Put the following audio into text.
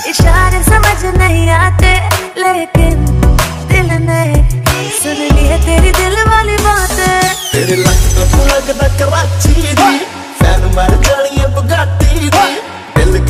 इशारे समझ नहीं आते, लेकिन दिल ने सुन ली है तेरी दिल वाली बातें। तेरे लगता तो लगदा कराची दी